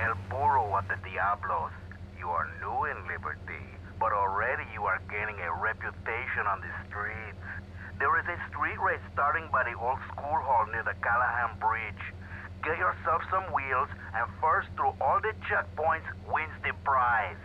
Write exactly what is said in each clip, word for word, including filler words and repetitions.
El Burro at the Diablos. You are new in Liberty, but already you are gaining a reputation on the streets. There is a street race starting by the old school hall near the Callahan Bridge. Get yourself some wheels, and first through all the checkpoints wins the prize.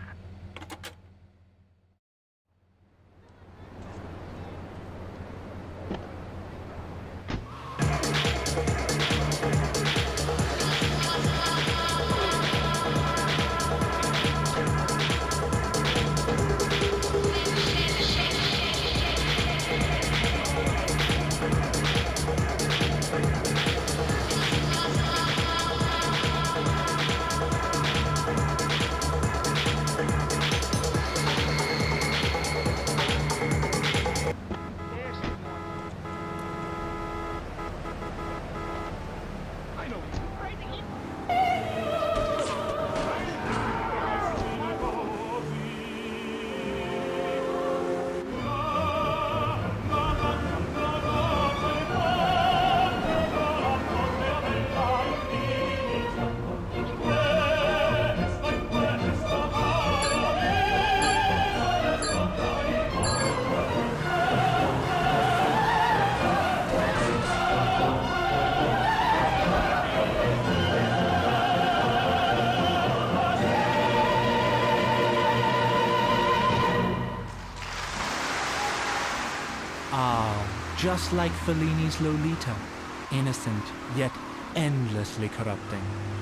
Just like Fellini's Lolita, innocent yet endlessly corrupting.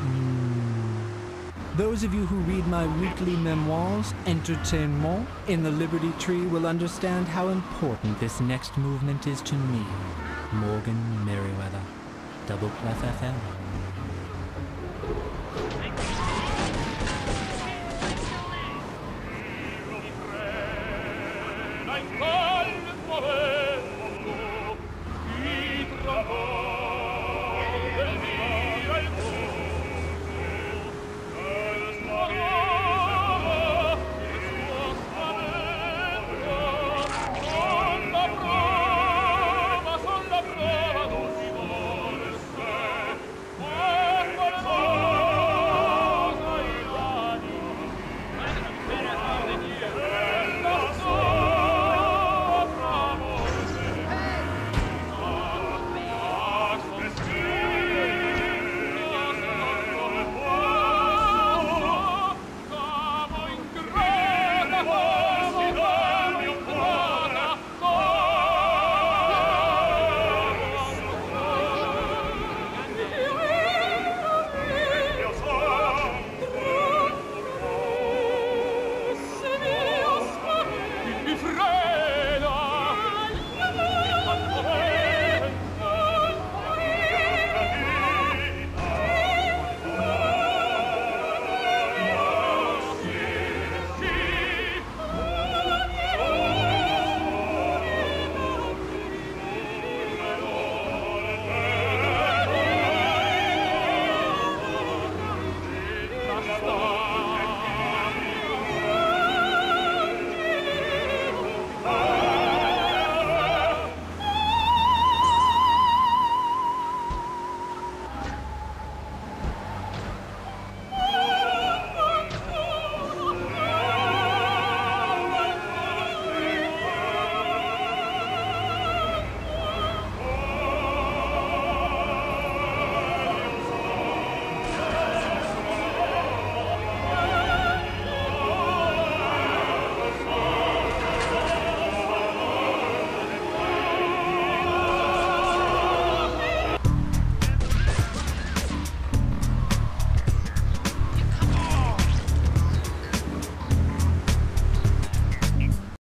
Mm. Those of you who read my weekly memoirs, Entertainment, in the Liberty Tree will understand how important this next movement is to me, Morgan Merriweather, Double Clef F M. Ein Gold